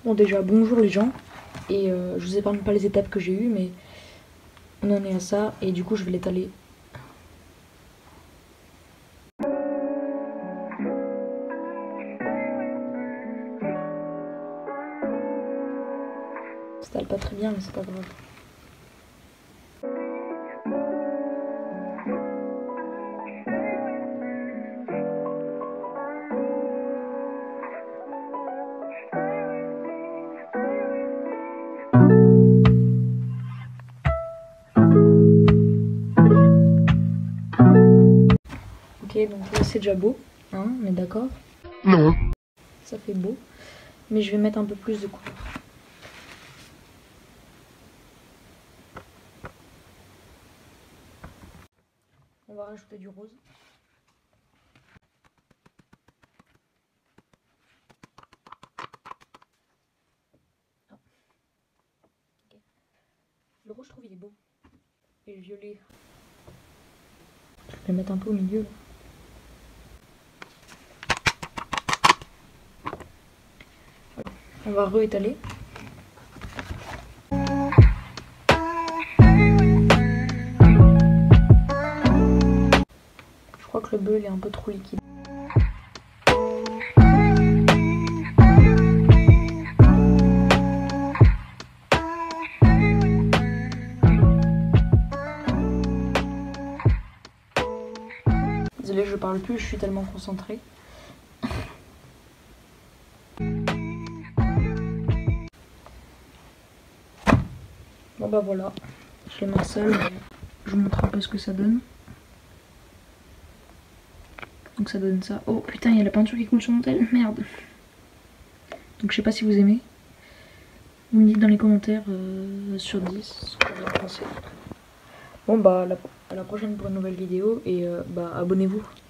Bon déjà bonjour les gens, et je vous épargne pas les étapes que j'ai eues, mais on en est à ça, et du coup je vais l'étaler. Ça s'étale pas très bien, mais c'est pas grave. Ok, donc là c'est déjà beau, hein, on est d'accord? Non. Ça fait beau, mais je vais mettre un peu plus de couleur. On va rajouter du rose. Ah. Okay. Le rose je trouve il est beau. Et le violet. Je vais le mettre un peu au milieu là. On va réétaler. Je crois que le bleu il est un peu trop liquide. Désolée, je parle plus, je suis tellement concentrée. Bon bah voilà, je les marcelle, je vous montre un peu ce que ça donne. Donc ça donne ça. Oh putain, il y a la peinture qui coule sur mon tel, merde. Donc je sais pas si vous aimez. Vous me dites dans les commentaires sur 10 ce que vous en pensez. Bon bah à la prochaine pour une nouvelle vidéo, et bah abonnez-vous.